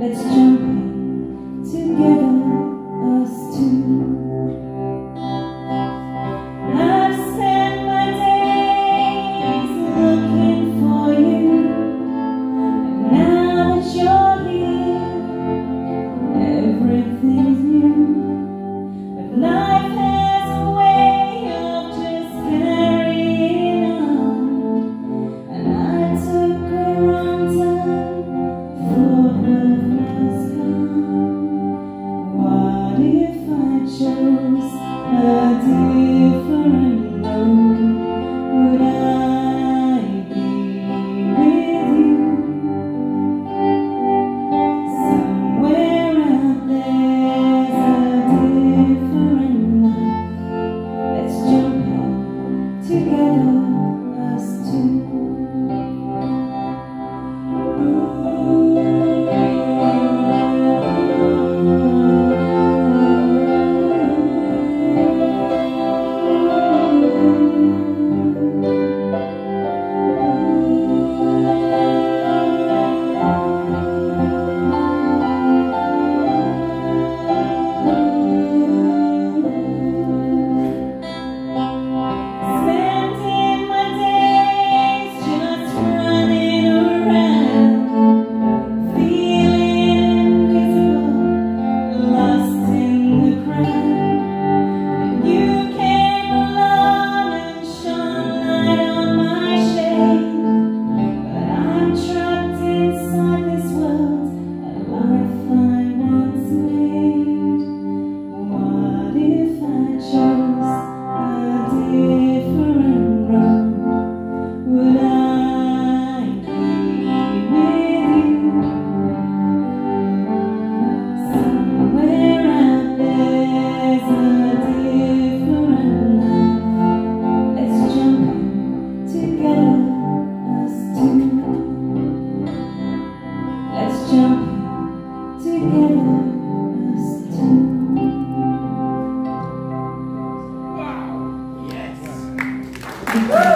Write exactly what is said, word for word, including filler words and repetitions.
Let's jump together, us two. I've spent my days looking for you, and now that you're here, everything's new. But life has a way of just carrying on, and I took a wrong turn, thought love was gone. What if I chose a different road? Would I be with you? Somewhere out there's a different life. Let's jump out together, us two. Let's jump together, us two. Wow! Yes!